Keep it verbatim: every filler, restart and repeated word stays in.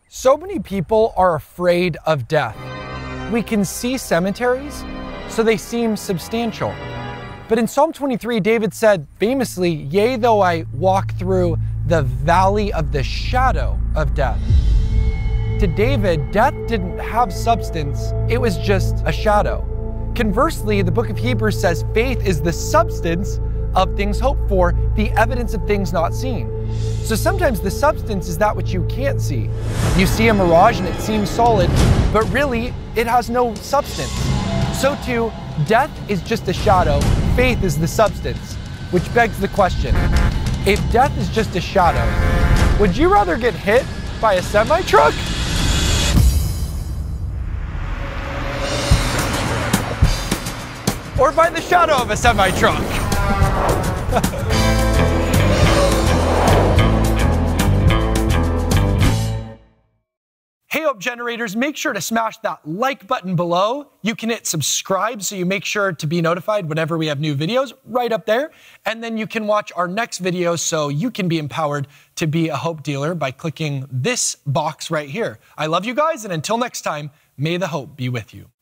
So many people are afraid of death. We can see cemeteries, so they seem substantial. But in Psalm twenty-three, David said famously, "Yea, though I walk through the valley of the shadow of death." To David, death didn't have substance, it was just a shadow. Conversely, the book of Hebrews says faith is the substance of things hoped for, the evidence of things not seen. So sometimes the substance is that which you can't see. You see a mirage and it seems solid, but really it has no substance. So too, death is just a shadow, faith is the substance, which begs the question, if death is just a shadow, would you rather get hit by a semi-truck? Or by the shadow of a semi-truck? Hey Hope Generators, make sure to smash that like button below. You can hit subscribe so you make sure to be notified whenever we have new videos right up there. And then you can watch our next video so you can be empowered to be a hope dealer by clicking this box right here. I love you guys, and until next time, may the hope be with you.